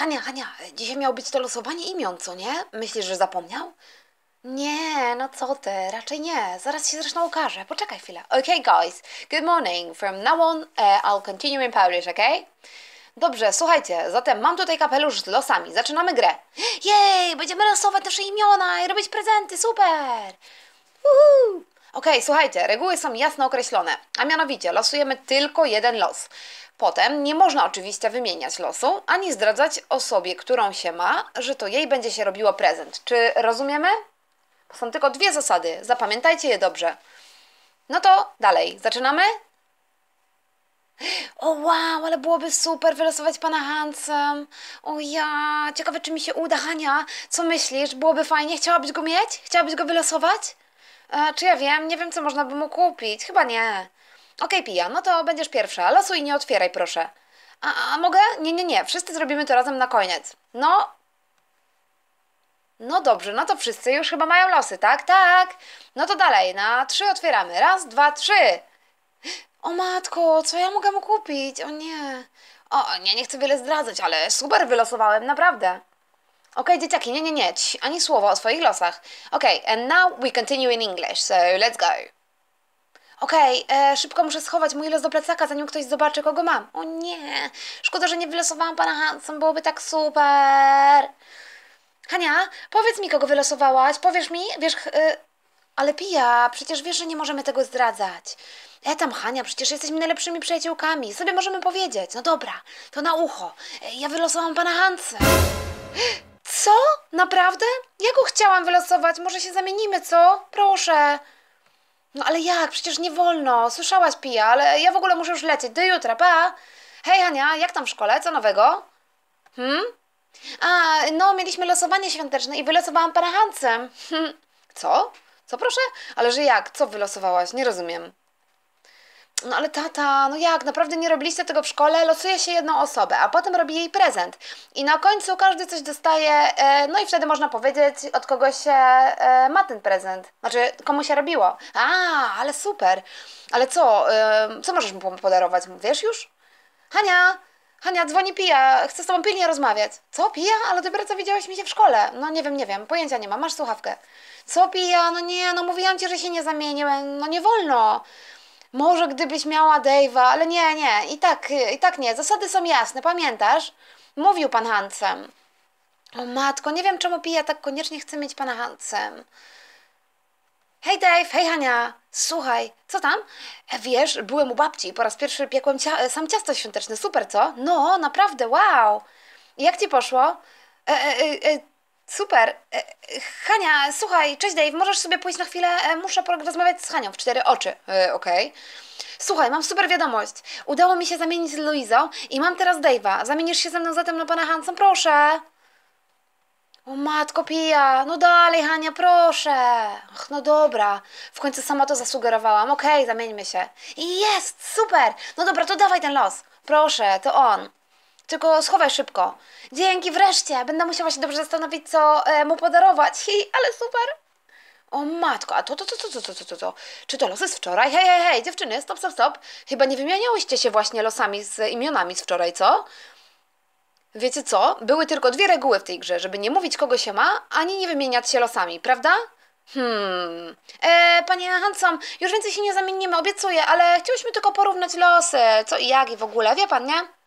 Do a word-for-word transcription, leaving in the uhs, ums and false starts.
Hania, Hania, dzisiaj miało być to losowanie imion, co nie? Myślisz, że zapomniał? Nie, no co ty, raczej nie. Zaraz się zresztą okaże. Poczekaj chwilę. Okay, guys. Good morning. From now on, uh, I'll continue in Polish, okay? Dobrze, słuchajcie, zatem mam tutaj kapelusz z losami. Zaczynamy grę. Jej, będziemy losować nasze imiona i robić prezenty, super! Uhu. Okej, słuchajcie, reguły są jasno określone, a mianowicie losujemy tylko jeden los. Potem nie można oczywiście wymieniać losu, ani zdradzać osobie, którą się ma, że to jej będzie się robiło prezent. Czy rozumiemy? Są tylko dwie zasady, zapamiętajcie je dobrze. No to dalej, zaczynamy? O wow, ale byłoby super wylosować pana Hansem. O ja, ciekawe czy mi się uda, Hania. Co myślisz? Byłoby fajnie? Chciałabyś go mieć? Chciałabyś go wylosować? E, czy ja wiem? Nie wiem, co można by mu kupić. Chyba nie. Okej, Pija, no to będziesz pierwsza. Losuj i nie otwieraj, proszę. A, a mogę? Nie, nie, nie. Wszyscy zrobimy to razem na koniec. No. No dobrze, no to wszyscy już chyba mają losy, tak? Tak. No to dalej, na trzy otwieramy. Raz, dwa, trzy. O matko, co ja mogę mu kupić? O nie. O, nie, nie chcę wiele zdradzać, ale super wylosowałem, naprawdę. Okej, dzieciaki, nie, nie, nie, Cii, ani słowa o swoich losach. Okej, and now we continue in English, so let's go. Okej, e, szybko muszę schować mój los do plecaka, zanim ktoś zobaczy, kogo mam. O nie, szkoda, że nie wylosowałam pana Hansen, byłoby tak super. Hania, powiedz mi, kogo wylosowałaś, powiesz mi, wiesz, e, ale Pija, przecież wiesz, że nie możemy tego zdradzać. E tam, Hania, przecież jesteśmy najlepszymi przyjaciółkami, sobie możemy powiedzieć. No dobra, to na ucho. E, ja wylosowałam pana Hansen. Co? Naprawdę? Ja go chciałam wylosować, może się zamienimy, co? Proszę. No ale jak? Przecież nie wolno. Słyszałaś, Pija, ale ja w ogóle muszę już lecieć. Do jutra, pa! Hej, Hania, jak tam w szkole? Co nowego? Hmm? A, no, mieliśmy losowanie świąteczne i wylosowałam pana Hansem. Hm. Co? Co proszę? Ale że jak? Co wylosowałaś? Nie rozumiem. No ale tata, no jak? Naprawdę nie robiliście tego w szkole? Losuje się jedną osobę, a potem robi jej prezent. I na końcu każdy coś dostaje, e, no i wtedy można powiedzieć, od kogo się e, ma ten prezent. Znaczy, komu się robiło. A, ale super. Ale co? E, co możesz mu podarować? Wiesz już? Hania! Hania, dzwoni Pija, chcę z tobą pilnie rozmawiać. Co, Pija? Ale dopiero co widziałaś mi się w szkole. No nie wiem, nie wiem, pojęcia nie mam, masz słuchawkę. Co, Pija? No nie, no mówiłam ci, że się nie zamieniłem, no nie wolno. Może gdybyś miała Dave'a, ale nie, nie, i tak, i tak nie. Zasady są jasne, pamiętasz? Mówił pan Hansem. O matko, nie wiem czemu Pija tak koniecznie chce mieć pana Hansem. Hej Dave, hej Hania, słuchaj, co tam? E, Wiesz, byłem u babci i po raz pierwszy piekłem cia sam ciasto świąteczne, super co? No, naprawdę, wow. Jak ci poszło? E, e, e, super. E, e, Hania, słuchaj, cześć Dave, możesz sobie pójść na chwilę? E, muszę porozmawiać z Hanią w cztery oczy. E, Okej. Okay. Słuchaj, mam super wiadomość. Udało mi się zamienić z Luizą i mam teraz Dave'a. Zamienisz się ze mną zatem na pana Hansa, proszę. O matko Pija, no dalej Hania, proszę. Ach, no dobra, w końcu sama to zasugerowałam. Okej, okay, zamieńmy się. I jest, super. No dobra, to dawaj ten los. Proszę, to on. Tylko schowaj szybko. Dzięki, wreszcie. Będę musiała się dobrze zastanowić, co e, mu podarować. Hi, ale super. O matko, a to, to, to, to, to, to, to, to, to. Czy to losy z wczoraj? Hej, hej, hej, dziewczyny, stop, stop, stop. Chyba nie wymieniałyście się właśnie losami z imionami z wczoraj, co? Wiecie co? Były tylko dwie reguły w tej grze, żeby nie mówić kogo się ma, ani nie wymieniać się losami, prawda? Hmm. E, panie Hanson, już więcej się nie zamienimy, obiecuję, ale chciałyśmy tylko porównać losy, co i jak i w ogóle, wie pan, nie?